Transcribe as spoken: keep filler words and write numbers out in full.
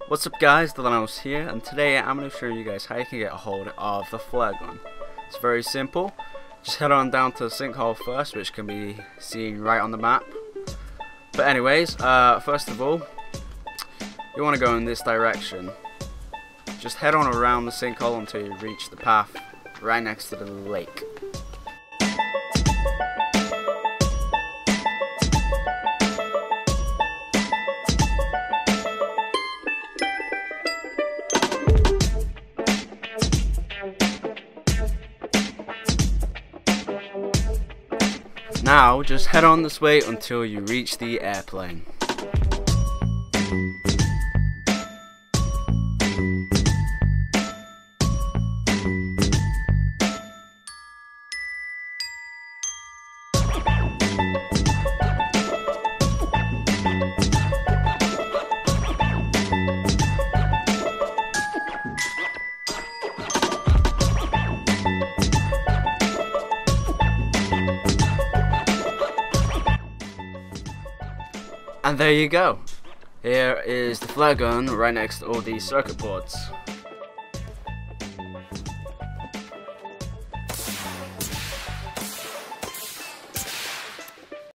What's up guys, Delano's here, and today I'm going to show you guys how you can get a hold of the flare gun. It's very simple. Just head on down to the sinkhole first, which can be seen right on the map. But anyways, uh, first of all, you want to go in this direction. Just head on around the sinkhole until you reach the path right next to the lake. Now, just head on this way until you reach the airplane. And there you go. Here is the flare gun right next to all these circuit boards.